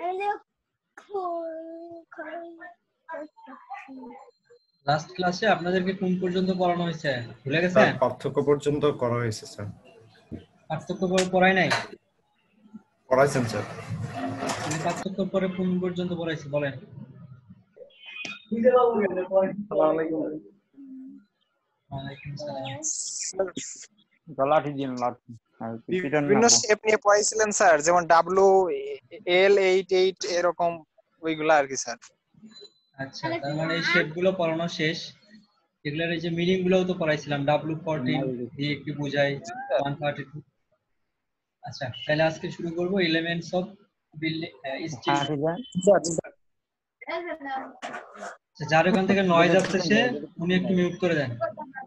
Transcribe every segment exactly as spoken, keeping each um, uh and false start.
Last ক্লাসে আপনাদেরকে কোন পর্যন্ত পড়ানো হয়েছে ভুলে গেছেন? স্যার পার্থক্য পর্যন্ত করা হয়েছে স্যার। পার্থক্য পড়াই নাই? পড়াইছেন স্যার। আমি পার্থক্য পরে কোন পর্যন্ত পড়াইছি বলেন? আসসালামু আলাইকুম। ওয়ালাইকুম সালাম। গলাটি দিন লাঠি। বিভিন্ন শেপ নিয়ে পড়াইছিলেন স্যার, যেমন ডাব্লিউ এল এইট এইট এরকম ওইগুলা আর কি স্যার। আচ্ছা, তার মানে এই শেপগুলো পড়ানো শেষ। এগুলোর এই যে মিনিং গুলোও তো পড়াইছিলাম, ডাব্লিউ ফোরটিন দিয়ে কি বোঝায়, ওয়ান থার্টি টু। আচ্ছা, তাহলে আজকে শুরু করব এলিমেন্টস অফ বিল্ডিং স্টিল। যার এখান থেকে নয়েজ আসছে সে উনি একটু মিউট করে দেন।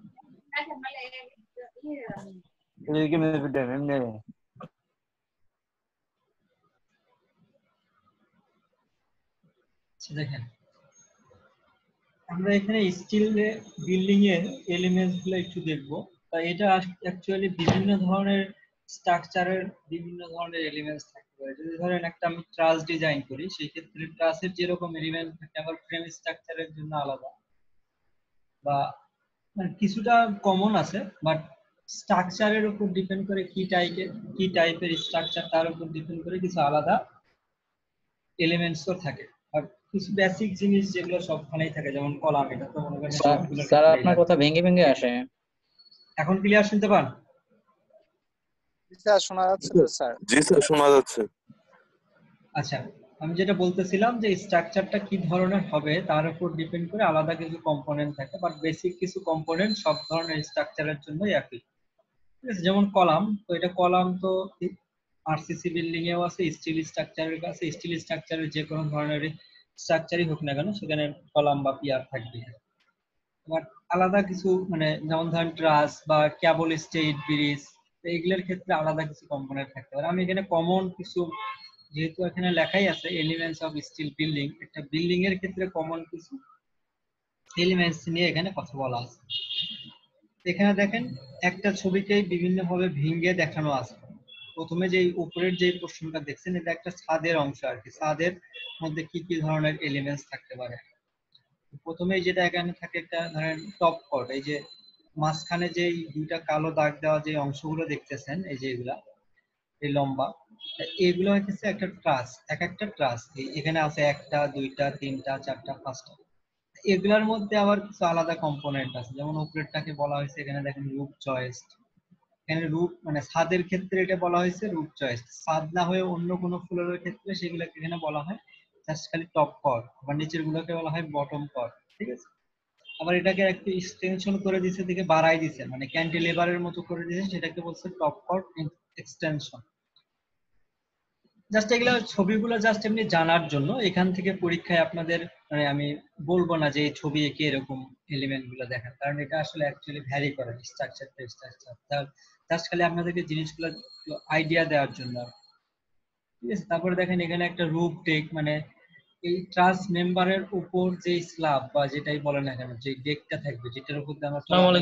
এদিকে মিউট দেন এমনি। দেখেন, আমরা এখানে স্টিল বিল্ডিং এর এলিমেন্টস গুলো একটু দেখবো। তা এটা অ্যাকচুয়ালি বিভিন্ন ধরনের স্ট্রাকচারের বিভিন্ন ধরনের এলিমেন্টস থাকতে পারে। যদি ধরেন একটা আমি ট্রাস ডিজাইন করি, সেই ক্ষেত্রে ট্রাসের যেরকম এলিমেন্ট থাকে আবার ফ্রেম স্ট্রাকচারের জন্য আলাদা, বা মানে কিছুটা কমন আছে, বাট স্ট্রাকচারের উপর ডিপেন্ড করে কি টাইপের কি টাইপের স্ট্রাকচার তার উপর ডিপেন্ড করে কিছু আলাদা এলিমেন্টসও থাকে। আর কিছু বেসিক জিনিস যেগুলো সবখানেই থাকে, যেমন কলাম, এটা তো মনে করেন সবগুলো। স্যার আপনার কথা ভেঙে ভেঙে আসে। এখন ক্লিয়ার শুনতে পান? স্যার শোনা যাচ্ছে তো স্যার? জি স্যার শোনা যাচ্ছে। আচ্ছা, আমি যেটা বলতেছিলাম যে স্ট্রাকচারটা কি ধরনের হবে তার উপর ডিপেন্ড করে আলাদা কিছু কম্পোনেন্ট থাকে, বাট বেসিক কিছু কম্পোনেন্ট সব ধরনের স্ট্রাকচারের জন্য একই। ঠিক আছে, যেমন কলাম, তো এটা কলাম তো আরসিসি বিল্ডিং এও আছে, স্টিল স্ট্রাকচারের কাছে স্টিল স্ট্রাকচারের যে কোনো ধরনের স্ট্রাকচারই হোক না কেন সেখানে কলাম বা পিয়ার থাকবে। বাট আলাদা কিছু মানে যেমন ধরেন ট্রাস বা কেবল স্টেট ব্রিজ, এইগুলোর ক্ষেত্রে আলাদা কিছু কম্পোনেন্ট থাকতে পারে। আমি এখানে কমন কিছু, যেহেতু এখানে লেখাই আছে এলিমেন্টস অফ স্টিল বিল্ডিং, একটা বিল্ডিং এর ক্ষেত্রে কমন কিছু এলিমেন্টস নিয়ে এখানে কথা বলা আছে। এখানে দেখেন একটা ছবিকেই বিভিন্ন ভাবে ভেঙে দেখানো আছে। প্রথমে যে উপরের যে পোর্শনটা দেখছেন এটা একটা ছাদের অংশ আর কি, ছাদের মধ্যে কি কি ধরনের এলিমেন্টস থাকতে পারে। প্রথমে যেটা এখানে থাকে একটা ধরেন টপ কট, এই যে মাঝখানে যে দুইটা কালো দাগ দেওয়া যে অংশগুলো দেখতেছেন, এই যে এগুলা এই লম্বা, এগুলো হচ্ছে একটা ট্রাস। এক একটা ট্রাস এখানে আছে একটা দুইটা তিনটা চারটা পাঁচটা। এগুলার মধ্যে আবার কিছু আলাদা কম্পোনেন্ট আছে, যেমন উপরেরটাকে বলা হয়েছে এখানে দেখেন রুফ জয়েস্ট। এখানে রুফ মানে ছাদের ক্ষেত্রে এটা বলা হয়েছে রুফ জয়েস্ট। ছাদ না হয়ে অন্য কোনো ফ্লোরের ক্ষেত্রে সেগুলোকে এখানে বলা হয় জাস্ট খালি টপ কট, আবার নিচের গুলোকে বলা হয় বটম কট। ঠিক আছে, আবার এটাকে একটু এক্সটেনশন করে দিয়েছে, দিকে বাড়াই দিয়েছে, মানে ক্যান্টিলিভারের মতো করে দিয়েছে, সেটাকে বলছে টপ কট এক্সটেনশন। জাস্ট এগুলো ছবিগুলো জাস্ট এমনি জানার জন্য, এখান থেকে পরীক্ষায় আপনাদের মানে আমি বলবো না যে এই ছবি এঁকে এরকম এলিমেন্ট গুলো দেখান, কারণ এটা আসলে অ্যাকচুয়ালি ভ্যারি করে স্ট্রাকচার টু স্ট্রাকচার। জাস্ট খালি আপনাদেরকে জিনিসগুলো আইডিয়া দেওয়ার জন্য। ঠিক আছে, তারপরে দেখেন এখানে একটা রুফ ডেক, মানে এই ট্রাস মেম্বারের উপর যে স্ল্যাব বা যেটাই বলে না কেন যে ডেকটা থাকবে, যেটার উপর আমরা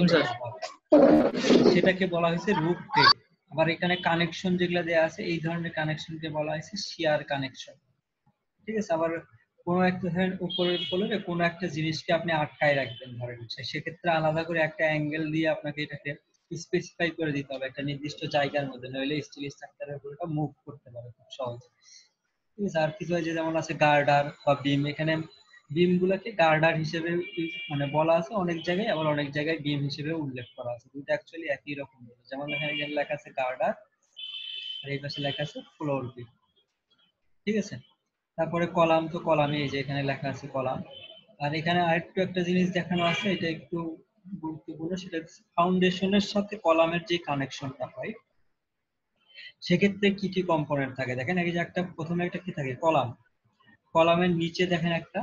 সেটাকে বলা হয়েছে রুফ ডেক। আবার এখানে কানেকশন যেগুলো দেওয়া আছে এই ধরনের কানেকশনকে বলা হয়েছে শিয়ার কানেকশন। ঠিক আছে, আবার কোনো একটা ধরেন উপরের ফ্লোরে কোনো একটা জিনিসকে আপনি আটকায় রাখবেন ধরেন, সেক্ষেত্রে আলাদা করে একটা অ্যাঙ্গেল দিয়ে আপনাকে এটাকে স্পেসিফাই করে দিতে হবে একটা নির্দিষ্ট জায়গার মধ্যে, নইলে স্টিল স্ট্রাকচারের উপর এটা মুভ করতে পারে খুব সহজে। ঠিক আছে, আর কিছু আছে যেমন আছে গার্ডার বা বিম। এখানে বিম গুলোকে গার্ডার হিসেবে মানে বলা আছে অনেক জায়গায়, আবার অনেক জায়গায় বিম হিসেবে উল্লেখ করা আছে। দুটো অ্যাকচুয়ালি একই রকম। যেমন এখানে লেখা আছে গার্ডার আর এই পাশে লেখা আছে ফ্লোর বিম। ঠিক আছে, তারপরে কলাম, তো কলামে এই যে এখানে লেখা আছে কলাম। আর এখানে আরেকটু একটা জিনিস দেখানো আছে, এটা একটু গুরুত্বপূর্ণ, সেটা ফাউন্ডেশনের সাথে কলামের যে কানেকশনটা হয় সেক্ষেত্রে কি কি কম্পোনেন্ট থাকে। দেখেন এই যে একটা প্রথমে একটা কি থাকে কলাম, কলামের নিচে দেখেন একটা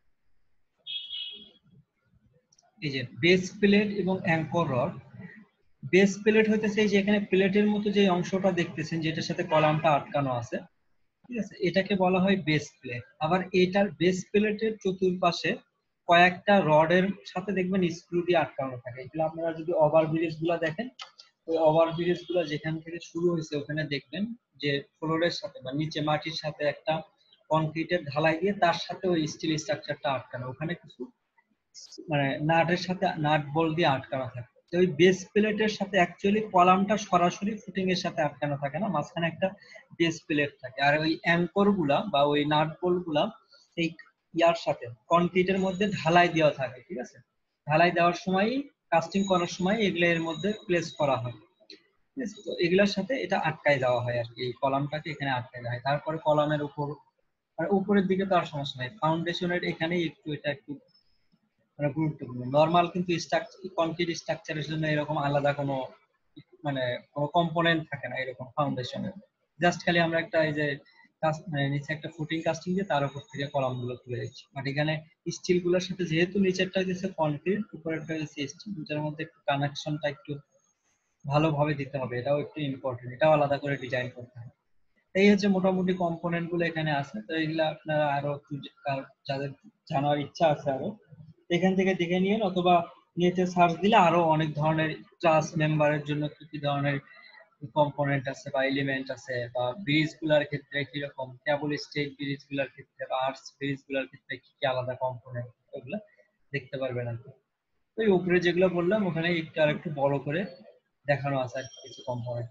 এই যে বেস প্লেট এবং অ্যাঙ্কর রড। বেস প্লেট হইতেছে এই যে এখানে প্লেটের মতো যে অংশটা দেখতেছেন যেটার সাথে কলামটা আটকানো আছে, ঠিক আছে, এটাকে বলা হয় বেস প্লেট। আবার এটার বেস প্লেটের চতুর্পাশে কয়েকটা রডের সাথে দেখবেন স্ক্রু দিয়ে আটকানো থাকে। এগুলো আপনারা যদি ওভারব্রিজ গুলো দেখেন, ওই ওভারব্রিজ গুলো যেখান থেকে শুরু হয়েছে ওখানে দেখবেন যে ফ্লোরের সাথে বা নিচে মাটির সাথে একটা কনক্রিটের ঢালাই দিয়ে তার সাথে ওই স্টিল স্ট্রাকচারটা আটকানো, ওখানে কিছু মানে নাটের সাথে নাট বল দিয়ে আটকানো থাকে। তো ওই বেস প্লেটের সাথে অ্যাকচুয়ালি কলামটা সরাসরি ফুটিং এর সাথে আটকানো থাকে না, মাঝখানে একটা বেস প্লেট থাকে। আর ওই অ্যাঙ্কর গুলা বা ওই নাট বল গুলা এই ইয়ার সাথে কনক্রিটের মধ্যে ঢালাই দেওয়া থাকে, ঠিক আছে? ঢালাই দেওয়ার সময় কাস্টিং করার সময় এগুলো এর মধ্যে প্লেস করা হয়, ঠিক আছে? তো এগুলোর সাথে এটা আটকায় দেওয়া হয় আর কি, এই কলামটাকে এখানে আটকায় দেওয়া হয়। তারপরে কলামের উপর আর উপরের দিকে তো আর সমস্যা নেই, ফাউন্ডেশনের এখানে একটু এটা একটু মানে গুরুত্বপূর্ণ। নরমাল কিন্তু কনক্রিট স্ট্রাকচারের জন্য এরকম আলাদা কোনো মানে কোনো কম্পোনেন্ট থাকে না এরকম ফাউন্ডেশনের, জাস্ট খালি আমরা একটা এই যে মানে নিচে একটা ফুটিং কাস্টিং দিয়ে তার উপর থেকে কলাম গুলো তুলে দিচ্ছি। বাট এখানে স্টিল গুলোর সাথে যেহেতু নিচেরটা দিচ্ছে কনক্রিট, উপরেরটা দিচ্ছে স্টিল, দুটার মধ্যে একটু কানেকশনটা একটু ভালোভাবে দিতে হবে, এটাও একটু ইম্পর্টেন্ট, এটাও আলাদা করে ডিজাইন করতে হবে। এই হচ্ছে মোটামুটি কম্পোনেন্ট গুলো এখানে আছে। তো এইগুলা আপনারা আরো একটু যাদের জানার ইচ্ছা আছে আরো এখান থেকে দেখে নিন, অথবা নেটে সার্চ দিলে আরো অনেক ধরনের ক্লাস মেম্বারের জন্য কি কি ধরনের কম্পোনেন্ট আছে বা এলিমেন্ট আছে, বা ব্রিজ গুলার ক্ষেত্রে কিরকম, কেবল স্টেট ব্রিজ গুলার ক্ষেত্রে বা আর্টস ব্রিজ গুলার ক্ষেত্রে কি কি আলাদা কম্পোনেন্ট, ওগুলো দেখতে পারবেন আর কি। ওই উপরে যেগুলো বললাম ওখানে একটু আর একটু বড় করে দেখানো আছে আর কিছু কম্পোনেন্ট।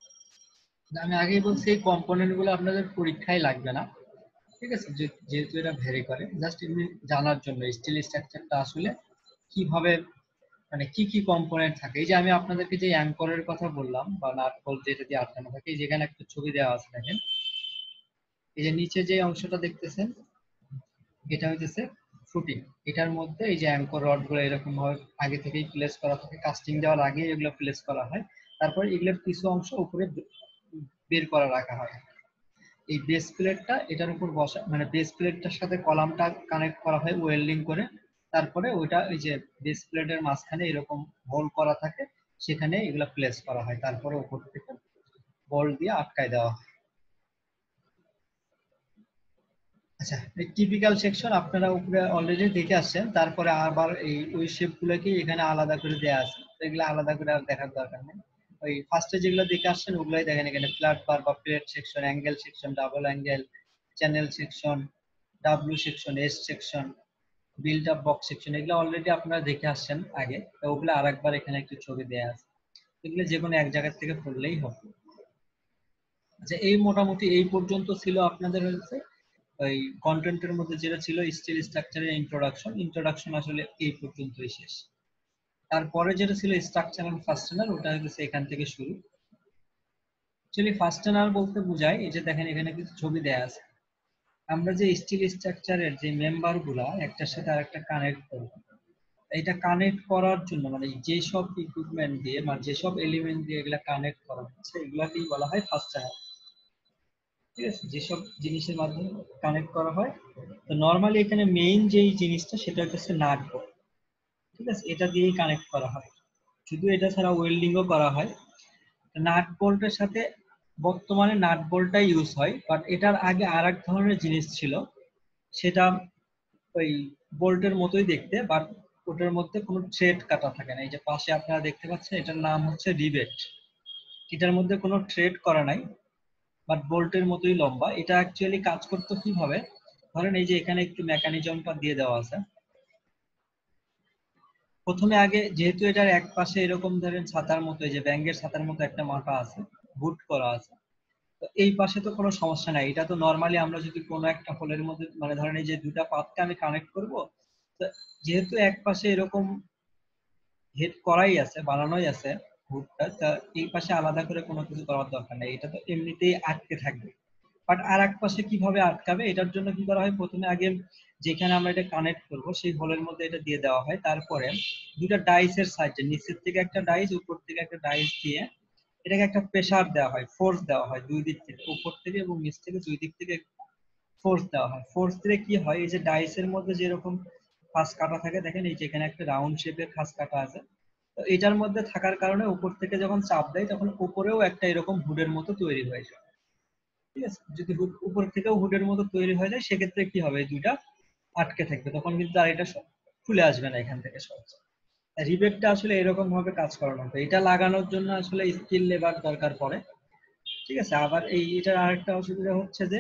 আমি আগেই বলছি এই কম্পোনেন্ট গুলো আপনাদের পরীক্ষায় লাগবে না, ঠিক আছে? যেহেতু এটা ভ্যারি করে, জাস্ট এমনি জানার জন্য স্টিল স্ট্রাকচারটা আসলে কিভাবে মানে কি কি কম্পোনেন্ট থাকে। এই যে আমি আপনাদেরকে যে অ্যাঙ্করের কথা বললাম বা নাট বল্ট যেটা দিয়ে আটকানো থাকে, যেখানে একটা ছবি দেওয়া আছে দেখেন, এই যে নিচে যে অংশটা দেখতেছেন এটা হইতেছে ফুটিং। এটার মধ্যে এই যে অ্যাঙ্কর রড গুলো এরকম ভাবে আগে থেকেই প্লেস করা থাকে, কাস্টিং দেওয়ার আগে এগুলো প্লেস করা হয়। তারপর এগুলোর কিছু অংশ উপরে বের করা রাখা হয়। এই বেস প্লেটটা এটার উপর বসা মানে বেস প্লেটটার সাথে কলামটা কানেক্ট করা হয় ওয়েল্ডিং করে, তারপরে ওইটা ওই যে বেস প্লেটের মাঝখানে এরকম হোল করা থাকে, সেখানে এগুলা প্লেস করা হয়, তারপরে উপর থেকে বল দিয়ে আটকায় দেওয়া হয়। আচ্ছা, এই টিপিক্যাল সেকশন আপনারা উপরে অলরেডি দেখে আসছেন, তারপরে আবার এই ওই শেপ গুলোকে এখানে আলাদা করে দেওয়া আছে, এগুলো আলাদা করে আর দেখার দরকার নেই। ওই ফার্স্টে যেগুলো দেখে আসছেন ওগুলাই দেখেন, এখানে ফ্ল্যাট বার বা plate section, angle section, double angle, channel section, W section, S section, build up box section, এগুলো অলরেডি আপনারা দেখে আসছেন আগে, তো ওগুলো আরেকবার এখানে একটু ছবি দেওয়া আছে, এগুলো যে কোনো এক জায়গা থেকে পড়লেই হবে। আচ্ছা, এই মোটামুটি এই পর্যন্ত ছিল আপনাদের হচ্ছে ওই কন্টেন্টের মধ্যে যেটা ছিল স্টিল স্ট্রাকচারের ইন্ট্রোডাকশন। ইন্ট্রোডাকশন আসলে এই পর্যন্তই শেষ। তারপরে যেটা ছিল স্ট্রাকচার এন্ড ফাস্টেনার, ওটা হচ্ছে এখান থেকে শুরু। অ্যাকচুয়ালি ফাস্টেনার বলতে বোঝায় এই যে দেখেন এখানে কিছু ছবি দেয়া আছে, আমরা যে স্টিল স্ট্রাকচারের যে মেম্বার গুলা একটার সাথে আরেকটা কানেক্ট করব, এটা কানেক্ট করার জন্য মানে যেসব ইকুইপমেন্ট দিয়ে মানে যেসব এলিমেন্ট দিয়ে এগুলা কানেক্ট করা হচ্ছে এগুলাকেই বলা হয় ফাস্টেনার, ঠিক আছে? যেসব জিনিসের মাধ্যমে কানেক্ট করা হয়। তো নরমালি এখানে মেইন যেই জিনিসটা সেটা হচ্ছে নাট বল্ট, ঠিক আছে? এটা দিয়েই কানেক্ট করা হয়, শুধু এটা ছাড়া ওয়েল্ডিংও করা হয়। নাট বল্টের সাথে বর্তমানে নাট বল্টটাই ইউজ হয়, বাট এটার আগে আর এক ধরনের জিনিস ছিল, সেটা ওই বোল্টের মতোই দেখতে, বাট ওটার মধ্যে কোনো থ্রেড কাটা থাকে না। এই যে পাশে আপনারা দেখতে পাচ্ছেন এটার নাম হচ্ছে রিবেট, এটার মধ্যে কোনো থ্রেড করা নাই, বাট বোল্টের মতোই লম্বা। এটা অ্যাকচুয়ালি কাজ করতে কিভাবে, ধরেন এই যে এখানে একটু মেকানিজমটা দিয়ে দেওয়া আছে। প্রথমে আগে যেহেতু এটার এক পাশে এরকম ধরেন ছাতার মতো, এই যে ব্যাঙ্গের ছাতার মতো একটা মাথা আছে, বুট করা আছে, তো এই পাশে তো কোনো সমস্যা নাই। এটা তো নরমালি আমরা যদি কোনো একটা হোলের মধ্যে মানে ধরেন এই যে দুটা পাতকে আমি কানেক্ট করব, তো যেহেতু এক পাশে এরকম হেড করাই আছে, বানানোই আছে বুটটা, তা এই পাশে আলাদা করে কোনো কিছু করার দরকার নেই, এটা তো এমনিতেই আটকে থাকবে। বাট আর এক পাশে কিভাবে আটকাবে, এটার জন্য কি করা হয়, প্রথমে আগে যেখানে আমরা এটা কানেক্ট করব সেই হোলের মধ্যে এটা দিয়ে দেওয়া হয়, তারপরে দুটা ডাইসের সাইডে নিচের থেকে একটা ডাইস উপর থেকে একটা ডাইস দিয়ে এটাকে একটা প্রেসার দেওয়া হয়, ফোর্স দেওয়া হয় দুই দিক থেকে, উপর থেকে এবং নিচ থেকে দুই দিক থেকে ফোর্স দেওয়া হয়। ফোর্স দিলে কি হয়, এই যে ডাইসের মধ্যে যেরকম খাস কাটা থাকে, দেখেন এই যে এখানে একটা রাউন্ড শেপের খাস কাটা আছে, তো এটার মধ্যে থাকার কারণে উপর থেকে যখন চাপ দেয় তখন উপরেও একটা এরকম হুডের মতো তৈরি হয়ে যায়, ঠিক আছে? যদি উপর থেকেও হুডের মতো তৈরি হয়ে যায় সেক্ষেত্রে কি হবে, এই দুইটা আটকে থাকবে, তখন কিন্তু আর এটা খুলে আসবে না এখান থেকে সহজে। রিবেটটা আসলে এরকম ভাবে কাজ করানো হয়, এটা লাগানোর জন্য আসলে স্কিল লেবার দরকার পড়ে, ঠিক আছে? আবার এই এটার আরেকটা অসুবিধা হচ্ছে যে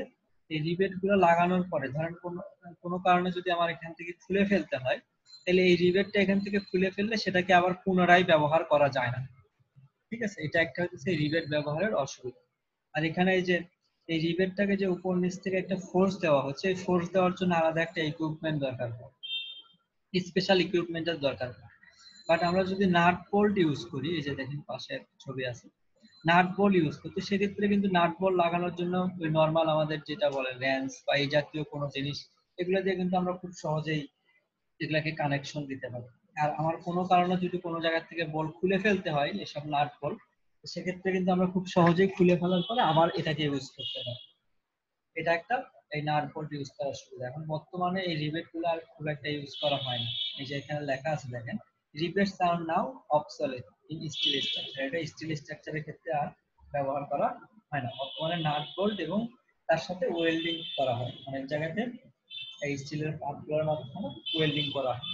এই রিবেট গুলো লাগানোর পরে ধরেন কোনো কোনো কারণে যদি আমার এখান থেকে খুলে ফেলতে হয়, তাহলে এই রিবেটটা এখান থেকে খুলে ফেললে সেটাকে আবার পুনরায় ব্যবহার করা যায় না। ঠিক আছে, এটা একটা হচ্ছে রিবেট ব্যবহারের অসুবিধা। আর এখানে এই যে এই রিবেটটাকে যে উপর নিচ থেকে একটা ফোর্স দেওয়া হচ্ছে, এই ফোর্স দেওয়ার জন্য আলাদা একটা ইকুইপমেন্ট দরকার হয়, স্পেশাল ইকুইপমেন্টের দরকার হয়। বাট আমরা যদি নাট বোল্ট ইউজ করি, এই যে দেখেন পাশে একটা ছবি আছে, নাট বোল্ট ইউজ করতে, সেক্ষেত্রে কিন্তু নাট বোল্ট লাগানোর জন্য ওই নর্মাল আমাদের যেটা বলে রেঞ্চ বা এই জাতীয় কোনো জিনিস, এগুলো দিয়ে কিন্তু আমরা খুব সহজেই এগুলাকে কানেকশন দিতে পারি। আর আমার কোনো কারণে যদি কোনো জায়গা থেকে বল খুলে ফেলতে হয়, এসব নাট বোল্ট, সেক্ষেত্রে কিন্তু আমরা খুব সহজেই খুলে ফেলার পরে আবার এটাকে ইউজ করতে পারি। এটা একটা এই নাট বোল্ট ইউজ করার সুবিধা। এখন বর্তমানে এই রিবেট গুলো আর খুব একটা ইউজ করা হয় না। এই যে এখানে লেখা আছে দেখেন, rivets are now obsolete in steel structure. এটা স্টিল স্ট্রাকচারের ক্ষেত্রে আর ব্যবহার করা হয় না। বর্তমানে নাট বোল্ট এবং তার সাথে ওয়েল্ডিং করা হয় অনেক জায়গাতে, এই স্টিলের পাতগুলোর মাধ্যমে ওয়েল্ডিং করা হয়।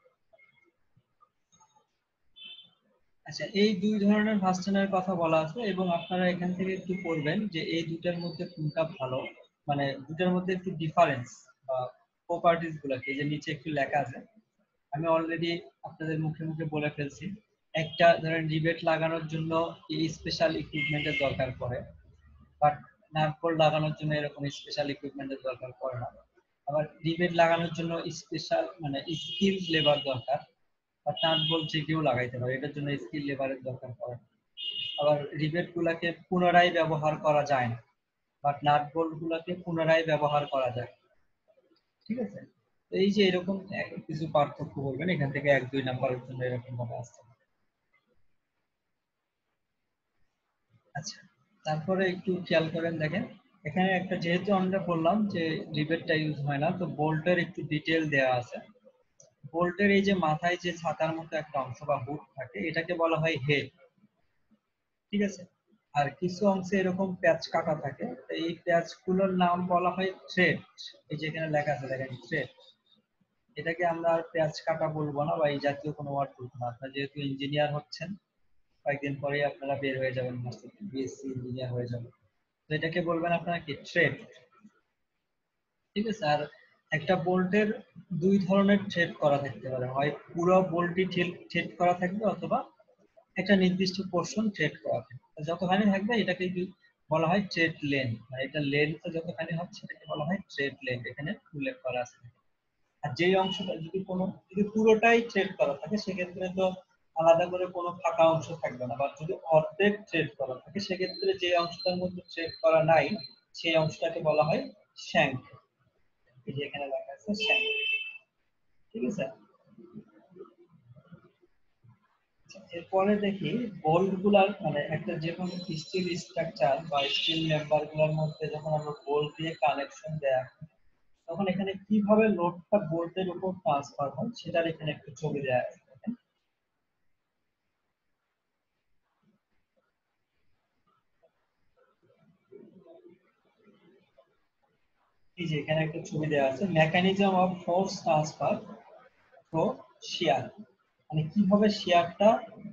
আচ্ছা, এই দুই ধরনের ভার্সনের কথা বলা আছে এবং আপনারা এখান থেকে একটু পড়বেন যে এই দুটার মধ্যে কোনটা ভালো, মানে দুটার মধ্যে একটু ডিফারেন্স বা প্রপার্টিজ গুলো কি, যে নিচে একটু লেখা আছে, আমি অলরেডি আপনাদের মুখে মুখে বলে ফেলছি। একটা ধরেন রিবেট লাগানোর জন্য এই স্পেশাল ইকুইপমেন্টের দরকার পড়ে, বাট নাট বোল্ট লাগানোর জন্য এরকম স্পেশাল ইকুইপমেন্টের দরকার পড়ে না। আবার রিবেট লাগানোর জন্য স্পেশাল মানে স্কিল লেবার দরকার, বা নাট বোল্ট যে কেউ লাগাইতে পারে, এটার জন্য স্কিল লেবারের দরকার পড়ে। আবার রিবেট গুলাকে পুনরায় ব্যবহার করা যায় না, বাট নাট বোল্ট গুলাকে পুনরায় ব্যবহার করা যায়। ঠিক আছে, তো এই যে এরকম এক- কিছু পার্থক্য বলবেন এখান থেকে এক দুই নাম্বারের জন্য এরকম ভাবে আসছে। আচ্ছা, তারপরে একটু খেয়াল করেন দেখেন, এখানে একটা যেহেতু আমরা বললাম যে রিবেটটা ইউজ হয় না, তো বোল্টের একটু ডিটেল দেওয়া আছে। বোল্টের এই যে মাথায় যে ছাতার মতো একটা অংশ বা হুড থাকে, এটাকে বলা হয় হেড। ঠিক আছে, আর কিছু অংশে এরকম প্যাচ কাটা থাকে, তো এই প্যাচ গুলোর নাম বলা হয় থ্রেড। এই যে এখানে লেখা আছে দেখেন থ্রেড, এটাকে আমরা আর প্যাচ কাটা বলবো না বা এই জাতীয় কোনো ওয়ার্ড বলবো না। আপনারা যেহেতু ইঞ্জিনিয়ার হচ্ছেন, কয়েকদিন পরেই আপনারা বের হয়ে যাবেন, বিএসসি ইঞ্জিনিয়ার হয়ে যাবেন, তো এটাকে বলবেন আপনারা কি থ্রেড। ঠিক আছে, আর একটা বোল্টের দুই ধরনের থ্রেড করা থাকতে পারে, হয় পুরো বোল্টই থ্রেড করা থাকবে অথবা একটা নির্দিষ্ট পোর্শন থ্রেড করা থাকবে। যতখানি থাকবে এটাকে কি বলা হয় থ্রেড লেন্থ, মানে এটা লেন্থ যতখানি হচ্ছে এটাকে বলা হয় থ্রেড লেন্থ, এখানে উল্লেখ করা আছে। আর যেই অংশটা যদি কোনো যদি পুরোটাই থ্রেড করা থাকে, সেক্ষেত্রে তো আলাদা করে কোনো ফাঁকা অংশ থাকবে না, বা যদি অর্ধেক থ্রেড করা থাকে, সেক্ষেত্রে যে অংশটার মধ্যে থ্রেড করা নাই সেই অংশটাকে বলা হয় শ্যাঙ্ক। এই যে এখানে লেখা আছে শ্যাঙ্ক। ঠিক আছে, এরপরে দেখি বোল্ট গুলার মানে একটা যে কোনো স্টিল স্ট্রাকচার বা স্টিল মেম্বার গুলোর মধ্যে যখন আমরা বোল্ট দিয়ে কানেকশন দেয়া হয়, তখন এখানে কিভাবে লোডটা বোল্টের উপর ট্রান্সফার হয় সেটার এখানে একটু ছবি দেয়া আছে। এই যে এখানে একটা ছবি দেওয়া আছে, mechanism of force transfer through shear, মানে কিভাবে শিয়ারটা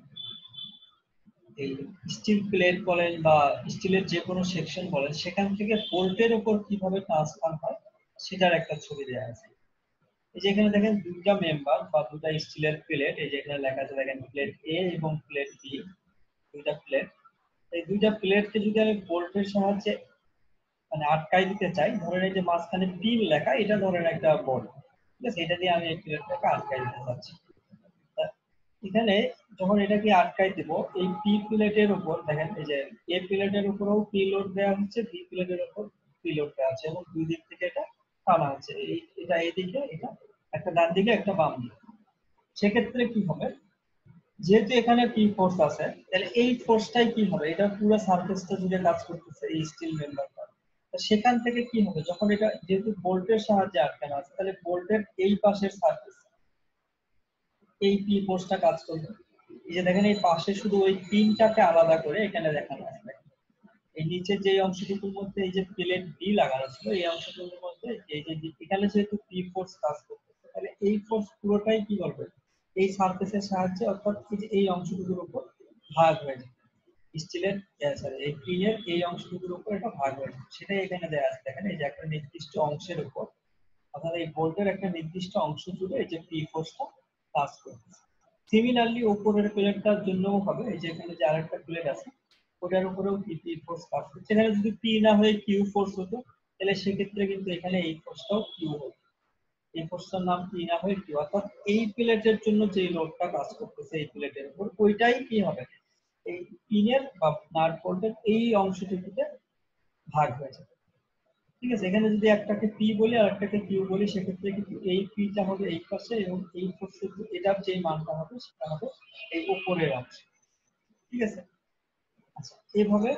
এই স্টিল প্লেট বলেন বা স্টিলের যে কোনো সেকশন বলেন সেখান থেকে বোল্টের উপর কিভাবে ট্রান্সফার হয় সেটার একটা ছবি দেওয়া আছে। এই যে এখানে দেখেন দুইটা মেম্বার বা দুটা স্টিলের প্লেট, এই যে এখানে লেখা আছে দেখেন প্লেট এ এবং প্লেট বি, দুইটা প্লেট। এই দুইটা প্লেটকে যদি আমি বোল্টের সাহায্যে মানে আটকাই দিতে চাই, ধরেন এই যে মাঝখানে পিন লেখা, এটা ধরেন একটা বোল্ট, ঠিক আছে, এটা দিয়ে আমি এই প্লেটটাকে আটকাই দিতে চাচ্ছি। তা এখানে যখন এটাকে আটকাই দিব, এই পি প্লেটের উপর দেখেন এই যে এ প্লেটের উপরেও পি লোড দেওয়া হচ্ছে, বি প্লেটের উপর পি লোড দেওয়া হচ্ছে এবং দুই দিক থেকে এটা টানা হচ্ছে, এই এটা এইদিকে, এটা একটা ডান দিকে একটা বাম দিকে। সেক্ষেত্রে কি হবে, যেহেতু এখানে পি ফোর্স আছে, তাহলে এই ফোর্সটাই কি হবে, এটা পুরো সারফেসটা জুড়ে কাজ করতেছে এই স্টিল মেম্বারটা। সেখান থেকে কি হবে, যখন এটা যেহেতু বোল্টের সাহায্যে আটকানো আছে, তাহলে বোল্টের এই পাশের সারফেস এই পি ফোর্সটা কাজ করবে। এই যে দেখেন এই পাশে শুধু ওই পিনটাকে আলাদা করে এখানে দেখানো আছে, এই নিচে যে অংশটুকুর মধ্যে এই যে প্লেট বি লাগানো ছিল, এই অংশটুকুর মধ্যে এই যে এখানে যেহেতু পি ফোর্স কাজ করতেছে, তাহলে এই ফোর্স পুরোটাই কি করবে এই সারফেসের সাহায্যে, অর্থাৎ এই যে এই অংশটুকুর উপর ভাগ হয়ে যাবে। স্টিলের সরি এই পিনের এই অংশটুকুর উপর এটা ভাগ হয়ে যাবে, সেটাই এখানে দেওয়া আছে। দেখেন এই যে একটা নির্দিষ্ট অংশের উপর অর্থাৎ এই বোল্টের একটা নির্দিষ্ট অংশ জুড়ে এই যে পি ফোর্সটা কাজ করতেছে। সিমিলারলি উপরের প্লেটটার জন্যও হবে, এই যে এখানে যে আরেকটা প্লেট আছে ওটার উপরেও পি পি ফোর্স কাজ করছে। এখানে যদি পি না হয়ে কিউ ফোর্স হতো তাহলে সেক্ষেত্রে কিন্তু এখানে এই ফোর্সটাও কিউ হতো। এই ফোর্সটার নাম পি না হয়ে কিউ, অর্থাৎ এই প্লেটের জন্য যে লোডটা কাজ করতেছে এই প্লেটের উপর ওইটাই কি হবে এই পিনের বা নাট বোল্টের এই অংশটুকুতে ভাগ হয়ে যাবে। ঠিক আছে, এখানে যদি একটাকে পি বলি আর একটাকে কিউ বলি সেক্ষেত্রে কিন্তু এই পিটা হবে এই পাশে এবং এই ফোর্সের এটার যে মানটা হবে সেটা হবে এই উপরের অংশ। ঠিক আছে, আচ্ছা এইভাবে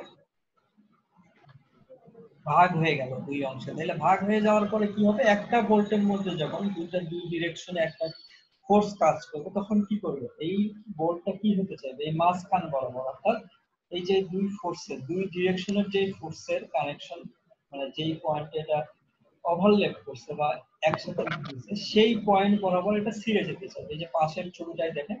ভাগ হয়ে গেল দুই অংশে। তাহলে ভাগ হয়ে যাওয়ার পরে কি হবে, একটা বোল্টের মধ্যে যখন দুইটা দুই ডিরেকশনে একটা ফোর্স কাজ করবে তখন কি করবে এই বোল্টটা কি হতে চাইবে এই মাঝখান বরাবর, অর্থাৎ এই যে দুই ফোর্সের দুই ডিরেকশনের যে ফোর্সের কানেকশন মানে যেই পয়েন্টে এটা ওভারল্যাপ করছে বা একসাথে মিলছে সেই পয়েন্ট বরাবর এটা ছিঁড়ে যেতে চাইবে। এই যে পাশের ছবিটাই দেখেন,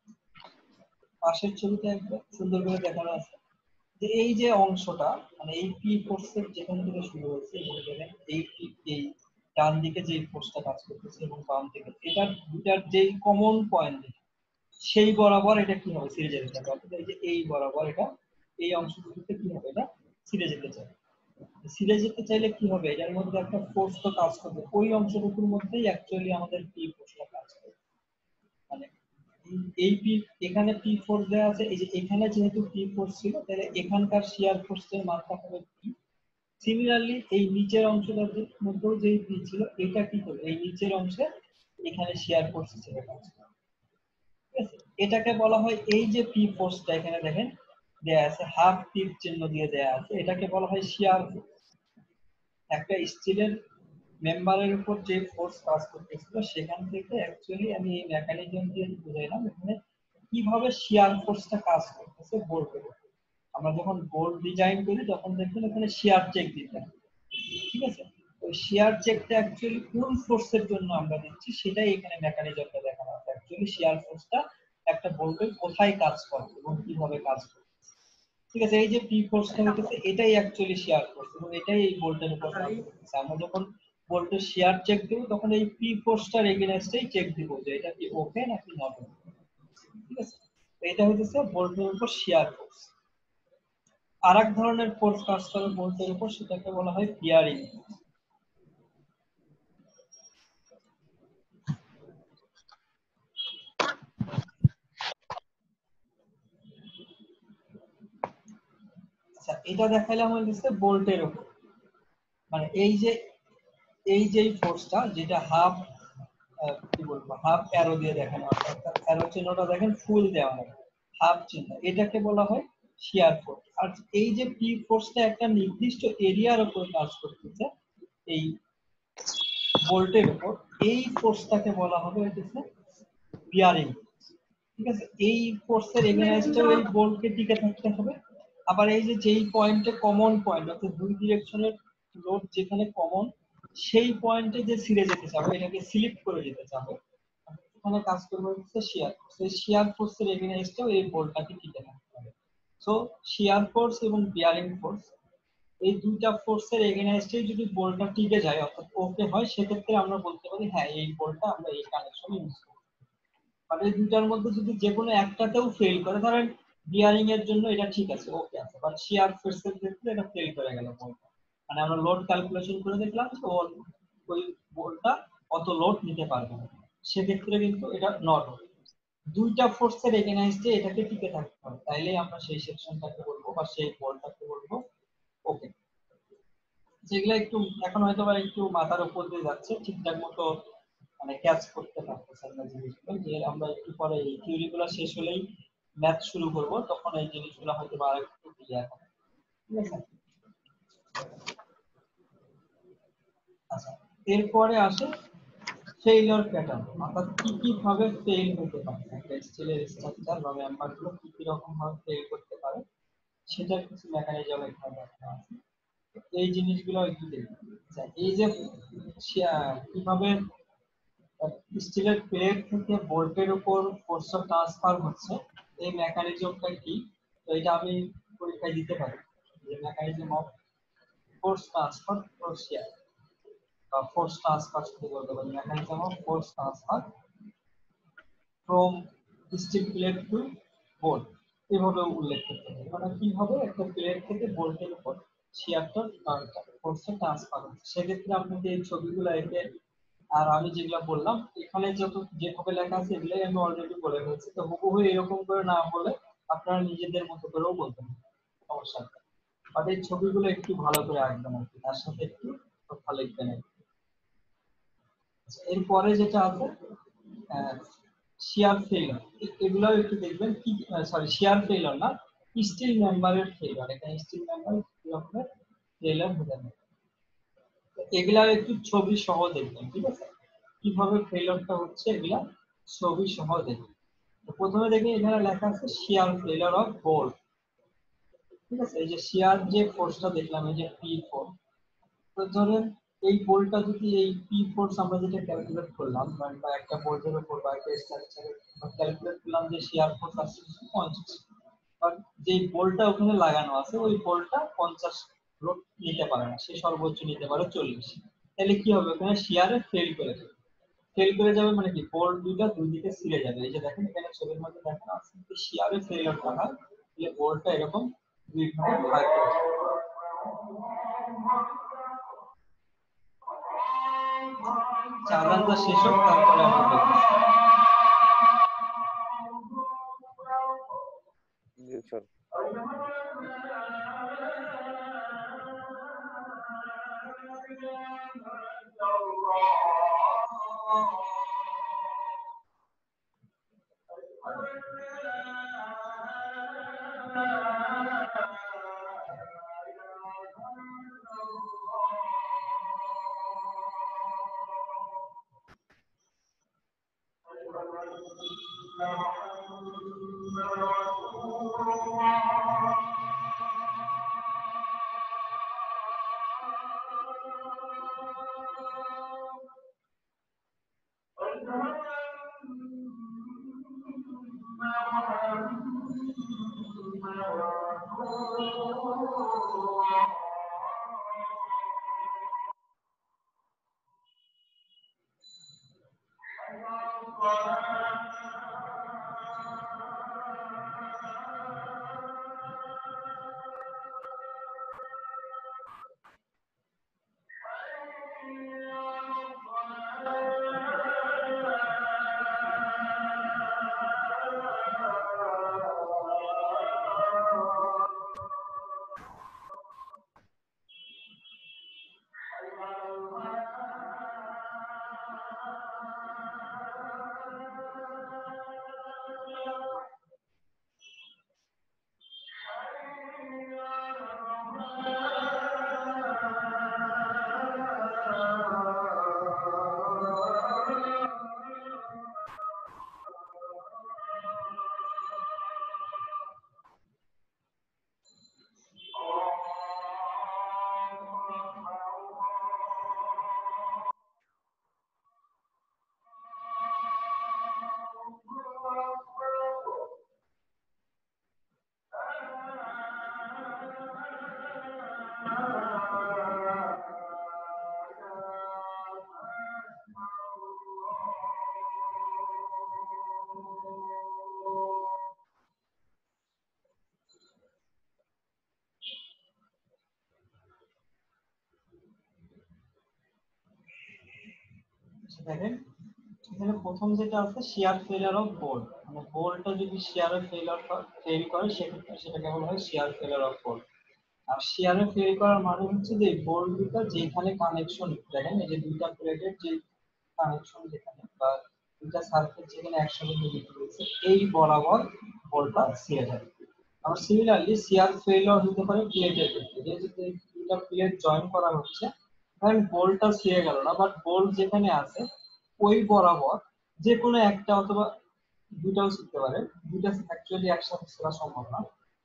পাশের ছবিটা একদম সুন্দর করে দেখানো আছে যে এই যে অংশটা মানে এই পি ফোর্সের যেখান থেকে শুরু হয়েছে বলে দেখেন এই এই ডান দিকে যে ফোর্সটা কাজ করতেছে এবং বাম দিকে এটার দুটার যে কমন পয়েন্ট সেই বরাবর এটা কি হবে ছিঁড়ে যেতে চাইবে, অর্থাৎ এই যে এই বরাবর এটা এই অংশটুকুতে কি হবে এটা ছিঁড়ে যেতে চাইবে। ছিঁড়ে যেতে চাইলে কি হবে এটার মধ্যে একটা ফোর্স তো কাজ করবে, ওই অংশটুকুর মধ্যেই অ্যাকচুয়ালি আমাদের পি ফোর্সটা কাজ করবে। মানে এই পি এখানে পি ফোর্স দেওয়া আছে, এই যে এখানে যেহেতু পি ফোর্স ছিল তাহলে এখানকার শিয়ার ফোর্সের মাত্রা হবে পি। সিমিলারলি এই নিচের অংশটার মধ্যেও যে পি ছিল এটা কি করবে এই নিচের অংশে এখানে শিয়ার ফোর্স হিসেবে কাজ করবে। ঠিক আছে, এটাকে বলা হয় এই যে পি ফোর্সটা এখানে দেখেন দেয়া আছে হাফ তীর চিহ্ন দিয়ে দেয়া আছে, এটাকে বলা হয় শিয়ার ফোর্স। একটা স্টিলের মেম্বারের উপর যে ফোর্স কাজ করতেছিল সেখান থেকে অ্যাকচুয়ালি আমি এই মেকানিজম দিয়ে বুঝাইলাম এখানে কিভাবে শিয়ার ফোর্সটা কাজ করতেছে বোল্টের উপর। আমরা যখন বোল্ট ডিজাইন করি তখন দেখবেন এখানে শিয়ার চেক দিতে হয়। ঠিক আছে, ওই শিয়ার চেকটা অ্যাকচুয়ালি কোন ফোর্সের জন্য আমরা দিচ্ছি সেটাই এখানে মেকানিজমটা দেখানো আছে। অ্যাকচুয়ালি শিয়ার ফোর্সটা একটা বোল্টের কোথায় কাজ করে এবং কিভাবে কাজ করে। ঠিক আছে, এই যে পি ফোর্সটা হচ্ছে এটাই অ্যাকচুয়ালি শিয়ার ফোর্স এবং এটাই এই বোল্টের উপর কাজ করতেছে। আমরা যখন বোল্টের শিয়ার চেক দেব তখন এই পি ফোর্সটার এগেইনস্টেই চেক দিব যে এটা কি ওকে নাকি নট ওকে। ঠিক আছে, এটা হচ্ছে বোল্টের উপর শিয়ার ফোর্স। আরেক ধরনের ফোর্স কাজ করে বোল্টের উপর সেটাকে বলা হয় বিয়ারিং। আচ্ছা এটা দেখাইলাম হচ্ছে বোল্টের উপর, মানে এই যে এই যে ফোর্সটা যেটা হাফ কি বলবো হাফ অ্যারো দিয়ে দেখানো আছে, অর্থাৎ অ্যারো চিহ্নটা দেখেন ফুল দেওয়া হয় হাফ চিহ্ন, এটাকে বলা হয় শিয়ার ফোর্স। আর এই যে পি ফোর্সটা একটা নির্দিষ্ট এরিয়ার উপর কাজ করতেছে এই বোল্টের উপর, এই ফোর্সটাকে বলা হবে হচ্ছে বিয়ারিং। ঠিক আছে, এই ফোর্সের এগেইনস্টে এই বোল্টকে টিকে থাকতে হবে। আবার এই যে যেই পয়েন্টে কমন পয়েন্ট অর্থাৎ দুই ডিরেকশনের লোড যেখানে কমন সেই পয়েন্টে যে ছিঁড়ে যেতে চাবে এটাকে স্লিপ করে যেতে চাবে ওখানে কাজ করবে হচ্ছে শিয়ার ফোর্স। এই শিয়ার ফোর্সের এগেইনস্টেও এই বোল্টটাকে টিকে থাকতে হবে। সো শিয়ার ফোর্স এবং বিয়ারিং ফোর্স এই দুইটা ফোর্সের এগেইনস্টে যদি বোল্টটা টিকে যায় অর্থাৎ ওকে হয় সেক্ষেত্রে আমরা বলতে পারি হ্যাঁ এই বোল্টটা আমরা এই কানেকশনে ইউজ করব। মানে এই দুইটার মধ্যে যদি যে কোনো একটাতেও ফেল করে ধরেন বিয়ারিং এর জন্য এটা ঠিক আছে ওকে আছে, বাট শিয়ার ফোর্সের ক্ষেত্রে এটা ফেল করে গেল বোল্টটা। মানে আমরা লোড ক্যালকুলেশন করে দেখলাম যে ওই বোল্টটা অত লোড নিতে পারবে না, সেক্ষেত্রে কিন্তু এটা নট হবে। দুইটা ফোর্সের এগেইনস্টে এটাকে টিকে থাকতে হবে, তাইলে আমরা সেই সেকশনটাকে বলবো বা সেই বোল্টটাকে বলবো ওকে। যেগুলো একটু এখন হয়তো বা একটু মাথার উপর দিয়ে যাচ্ছে ঠিকঠাক মতো মানে ক্যাচ করতে পারতেছে না জিনিসগুলো, যে আমরা একটু পরে এই থিওরিগুলো শেষ হলেই ম্যাথ শুরু করব তখন এই জিনিসগুলো হয়তো বা আরেকটু ক্লিয়ার হবে। ঠিক আছে, আচ্ছা এরপরে আসে ফেইলিওর প্যাটার্ন, অর্থাৎ কি কি ভাবে ফেল হতে পারে একটা স্টিলের স্ট্রাকচার বা মেম্বার গুলো কি কি রকম ভাবে ফেল করতে পারে সেটার কিছু মেকানিজম এখানে দেখানো আছে। এই জিনিসগুলো একটু দেখি। আচ্ছা এই যে কিভাবে স্টিলের প্লেট থেকে বোল্টের উপর ফোর্স ট্রান্সফার হচ্ছে এই মেকানিজমটা কি, তো এটা আমি পরীক্ষায় দিতে পারে যে mechanism of force transfer for shear বা ফোর্স ট্রান্সফার শুধু বলতে পারি mechanism of force transfer from steel plate to bolt এভাবে উল্লেখ করতে হবে মানে কি হবে একটা প্লেট থেকে বোল্টের উপর শিয়ারটা ফোর্সটা ট্রান্সফার হচ্ছে সেক্ষেত্রে আপনাকে এই ছবিগুলো এঁকে আর আমি যেগুলো বললাম এখানে যত যেভাবে লেখা আছে এগুলাই আমি অলরেডি বলে ফেলছি তো হুবহু এরকম করে না বলে আপনারা নিজেদের মতো করেও বলতে পারেন সমস্যা নেই বাট এই ছবিগুলো একটু ভালো করে আঁকবেন আর কি তার সাথে একটু কথা লিখবেন এরপরে যেটা আছে শিয়ার ফেইলার এগুলাও একটু দেখবেন কি সরি শিয়ার ফেইলার না স্টিল মেম্বারের ফেইলার এখানে স্টিল মেম্বার কিভাবে ফেইলার হতে পারে এগুলা একটু ছবি সহ দেখবেন ঠিক আছে কিভাবে ফেইলারটা হচ্ছে এগুলা ছবি সহ দেখবেন তো প্রথমে দেখে এখানে লেখা আছে শিয়ার ফেইলার অফ বোল্ট ঠিক আছে এই যে শিয়ার যে ফোর্সটা দেখলাম এই যে পি ফোর্স তো ধরেন এই বোল্টটা যদি এই পি ফোর্স আমরা যেটা ক্যালকুলেট করলাম বা একটা বোল্টের উপর বা একটা স্ট্রাকচারে আমরা ক্যালকুলেট করলাম যে শিয়ার ফোর্স আসছে পঞ্চাশ বাট যে বোল্টটা ওখানে লাগানো আছে ওই বোল্টটা পঞ্চাশ লোড নিতে পারে না সে সর্বোচ্চ নিতে পারে চল্লিশ তাহলে কি হবে ওখানে শিয়ারে ফেল করে যাবে ফেল করে যাবে মানে কি বোল্ট দুইটা দুই দিকে ছিঁড়ে যাবে এই যে দেখেন এখানে ছবির মধ্যে দেখা আছে যে শিয়ারে ফেলিওর হয় তাহলে বোল্টটা এরকম দুই ভাগে ভাগ করে যাবে চালানটা শেষ হোক তারপরে আমরা দেখব জি স্যার দেখেন এখানে প্রথম যেটা আছে শিয়ার ফেলিওর অফ বোল্ট মানে বোল্টটা যদি শিয়ারে ফেলিওর ফেল করে সেক্ষেত্রে সেটাকে বলা হয় শিয়ার ফেলিওর অফ বোল্ট আর শিয়ারে ফেল করার মানে হচ্ছে যে বোল্ট দুটো যেখানে কানেকশন দেখেন এই যে দুইটা প্লেটের যে কানেকশন যেখানে বা দুইটা সার্কিট যেখানে একসঙ্গে মিলিত হয়েছে এই বরাবর বোল্টটা ছিঁড়ে যাবে আবার সিমিলারলি শিয়ার ফেলিওর হতে পারে প্লেটের ক্ষেত্রে যে যদি দুইটা প্লেট জয়েন করা হচ্ছে কারণ বোল্টটা ছিঁড়ে গেল না বাট বোল্ট যেখানে আছে ওই বরাবর যে কোনো একটা অথবা দুটাও শিখতে পারে দুইটা অ্যাকচুয়ালি একসাথে ছেড়া সম্ভব না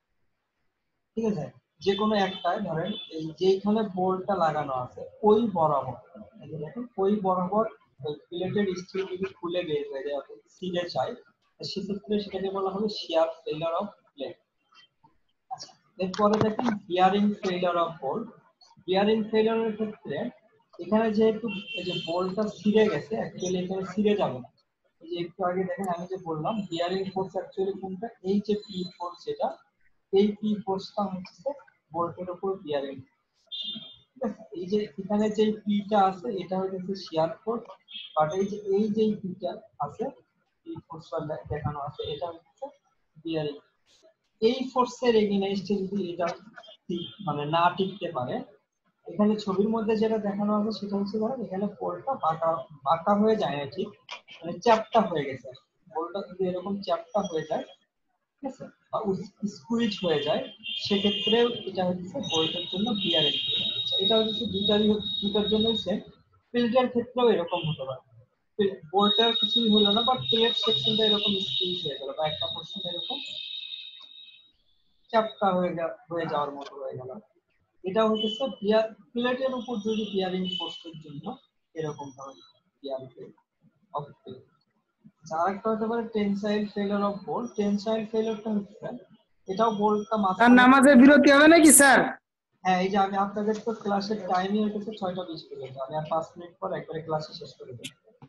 ঠিক আছে যে কোনো একটাই ধরেন এই যেখানে বোল্টটা লাগানো আছে ওই বরাবর এই যে দেখেন ওই বরাবর ওই প্লেটের স্টিল যদি খুলে বের হয়ে যায় অর্থাৎ ছিঁড়ে যায় সেক্ষেত্রে সেটাকে বলা হবে শিয়ার ফেলিওর অফ প্লেট আচ্ছা এরপরে দেখেন bearing failure of bolt. Bearing ফেইলিওরের ক্ষেত্রে এখানে যেহেতু এই যে বোল্টটা ছিঁড়ে গেছে, অ্যাকচুয়ালি এখানে ছিঁড়ে যাবে না। এই যে একটু আগে দেখেন আমি যে বললাম বিয়ারিং ফোর্স অ্যাকচুয়ালি কোনটা, এই যে পি ফোর্স, যেটা এই পি ফোর্সটা হচ্ছে বোল্টের উপর বিয়ারিং। ঠিক আছে, এই যে এখানে যে পিটা আছে এটা হচ্ছে শিয়ার ফোর্স, বাট এই যে এই যে পিটা আছে, পি ফোর্সটা দেখানো আছে, এটা হচ্ছে বিয়ারিং। এই ফোর্সের এগেইনস্টে যদি এটা মানে না টিকতে পারে, এখানে ছবির মধ্যে যেটা দেখানো আছে সেটা হচ্ছে ধরেন এখানে পোলটা বাঁকা বাঁকা হয়ে যায় না, ঠিক মানে চ্যাপ্টা হয়ে গেছে। পোলটা যদি এরকম চ্যাপ্টা হয়ে যায়, ঠিক আছে, বা স্কুইজ হয়ে যায়, সেক্ষেত্রে এটা হচ্ছে বোল্টের জন্য বিয়ারিং। এটা হচ্ছে দুইটারই দুইটার জন্যই সেম। প্লেটের ক্ষেত্রেও এরকম হতে পারে, বোল্টের কিছুই হলো না, বাট প্লেট সেকশনটা এরকম স্কুইজ হয়ে গেল, বা একটা পোর্শন এরকম চ্যাপ্টা হয়ে হয়ে যাওয়ার মতো হয়ে গেল। এটা হচ্ছে বিয়ার প্লেটের উপর যদি বিয়ারিং ফোর্সের জন্য এরকম ধরনের বিয়ারিং অফ প্লেট। আরেকটা হতে পারে tensile failure of bolt. Tensile ফেলিওরটা হচ্ছে এটাও বোল্টটা স্যার মাঝখানে, নামাজে বিরতি হবে নাকি স্যার? হ্যাঁ এই যে আমি আপনাদের তো ক্লাসের টাইমই হইতেছে ছয়টা বিশ পর্যন্ত, আমি আর পাঁচ মিনিট পর একবারে ক্লাসে শেষ করে দেব।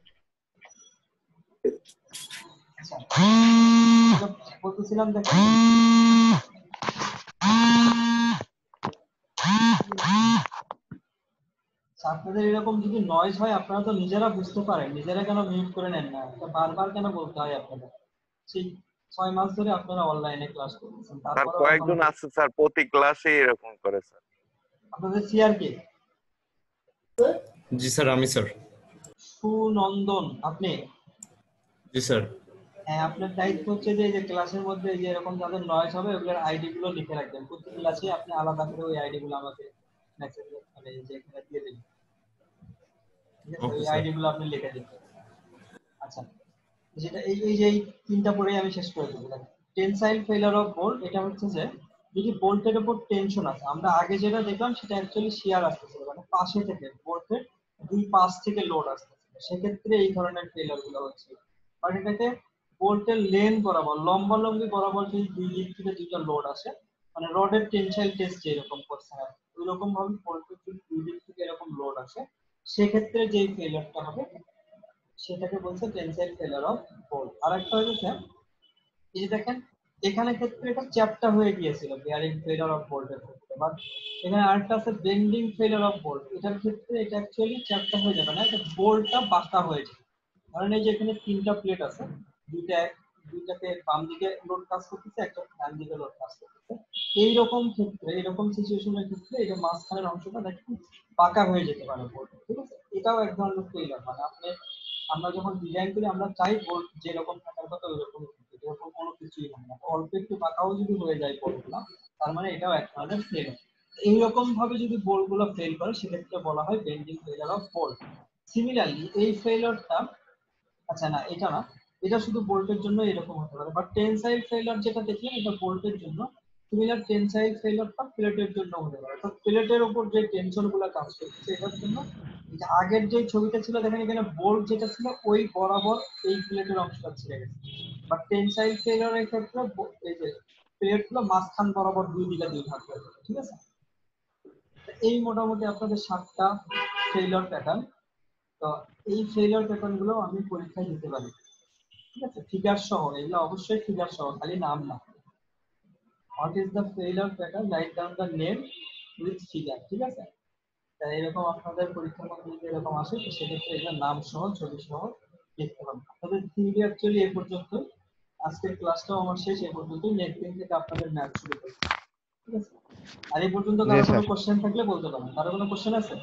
আচ্ছা, বলতেছিলাম দেখেন আপনাদের এরকম যদি নয়েজ হয় আপনারা তো নিজেরা বুঝতে পারেন, নিজেরা কেন মিউট করে নেন না, এটা বারবার কেন বলতে হয় আপনাদের? সেই ছয় মাস ধরে আপনারা অনলাইনে ক্লাস করতেছেন, স্যার তারপরে কয়েকজন আছে স্যার, প্রতি ক্লাসে এরকম করে স্যার। আপনাদের সিআর কে? জি স্যার, আমি স্যার। সুনন্দন, আপনি? জি স্যার। হ্যাঁ, আপনার দায়িত্ব হচ্ছে যে এই যে ক্লাসের মধ্যে যে এরকম যাদের নয়েজ হবে ওগুলোর আইডি গুলো লিখে রাখবেন। প্রতি ক্লাসে আপনি আলাদা করে ওই আইডি গুলো আমাকে মেসেজ মানে যে এখানে দিয়ে দিন, ঠিক আছে? ওকে ওই স্যার। আইডি গুলো আপনি লিখে দিন। আচ্ছা, যেটা এই এই যে এই তিনটা পরে আমি শেষ করে দেবো। টেনসাইল ফেলিওর অফ বোল্ট, এটা হচ্ছে যে যদি বোল্টের উপর টেনশন আছে, আমরা আগে যেটা দেখলাম সেটা অ্যাকচুয়ালি শিয়ার আসতেছিল, মানে পাশে থেকে বোল্টের দুই পাশ থেকে লোড আসতেছিল, সেক্ষেত্রে এই ধরনের ফেলিওর গুলো হচ্ছে। আর এটাকে বোল্টের লেন বরাবর লম্বা লম্বি বরাবর যদি দুই দিক থেকে দুইটা লোড আসে, মানে রডের টেনসাইল টেস্ট যেরকম করছে না ওই রকম ভাবে বোল্টের যদি দুই দিক থেকে এরকম লোড আসে, সেক্ষেত্রে যেই ফেলিওরটা হবে সেটাকে বলছে টেনসাইল ফেলিওর অফ বোল্ট। আরেকটা হচ্ছে এই যে দেখেন এখানে ক্ষেত্রে এটা চ্যাপ্টা হয়ে গিয়েছিল বিয়ারিং ফেলিওর অফ বোল্টের ক্ষেত্রে, বাট এখানে আরেকটা আছে বেন্ডিং ফেলিওর অফ বোল্ট। এটার ক্ষেত্রে এটা অ্যাকচুয়ালি চ্যাপ্টা হয়ে যাবে না, এটা বোল্টটা বাঁকা হয়ে যাবে। কারণ এই যে এখানে তিনটা প্লেট আছে, দুইটা দুইটাকে বাম দিকে লোড কাজ করতেছে, একটা ডান দিকে লোড কাজ করতেছে। এইরকম ক্ষেত্রে এইরকম সিচুয়েশনের ক্ষেত্রে এই যে মাঝখানের অংশটা দেখুন বাঁকা হয়ে যেতে পারে বোল্ট, ঠিক আছে? এটাও এক ধরনের ফেলিওর, মানে আপনি আমরা যখন ডিজাইন করি আমরা চাই বোল্ট যেরকম থাকার কথা ওই রকম, এরকম কোনো কিছুই হয় না। অল্প একটু বাঁকাও যদি হয়ে যায় বোল্টগুলো, তার মানে এটাও এক ধরনের ফেলিওর। এইরকম ভাবে যদি বোল্টগুলো ফেল করে সেক্ষেত্রে বলা হয় bending failure of bolt. Similarly এই ফেলিওরটা, আচ্ছা না এটা না, এটা শুধু বোল্টের জন্য এরকম হতে পারে, বাট টেনসাইল ফেলিওর যেটা দেখলেন এটা বোল্টের জন্য। সিমিলার টেনসাইল ফেলিওরটা প্লেটের জন্য হতে পারে, তো প্লেটের উপর যে টেনশন গুলো কাজ করছে এটার জন্য। এই যে আগের যে ছবিটা ছিল দেখেন এখানে বোল্ট যেটা ছিল ওই বরাবর এই প্লেটের অংশটা ছিঁড়ে গেছে, বাট টেনসাইল ফেলিওরের ক্ষেত্রে এই যে প্লেট গুলো মাঝখান বরাবর দুই দিকে দুই ভাগ হয়ে যাবে, ঠিক আছে? এই মোটামুটি আপনাদের সাতটা ফেলিওর প্যাটার্ন। তো এই ফেলিওর প্যাটার্ন গুলো আমি পরীক্ষায় দিতে পারি, ঠিক আছে? ফিগার সহ, এগুলো অবশ্যই ফিগার সহ, খালি নাম না। What is the failure pattern, right down the name with figure, ঠিক আছে? তাই এরকম আপনাদের পরীক্ষার মধ্যে যদি এরকম আসে তো সেক্ষেত্রে এগুলো নাম সহ ছবি সহ লিখতে হবে। আপনাদের থিওরি অ্যাকচুয়ালি এই পর্যন্ত, আজকের ক্লাসটাও আমার শেষ এই পর্যন্ত। নেক্সট দিন থেকে আপনাদের ম্যাথ শুরু করব, ঠিক আছে? আর এই পর্যন্ত কারো কোনো কোশ্চেন থাকলে বলতে পারেন। কারো কোনো কোশ্চেন আছে?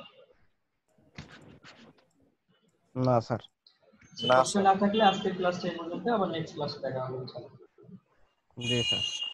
না স্যার। কোশ্চেন না থাকলে আজকের ক্লাসটা এই পর্যন্ত, আবার নেক্সট ক্লাসে দেখা হবে ইনশাআল্লাহ। জি স্যার।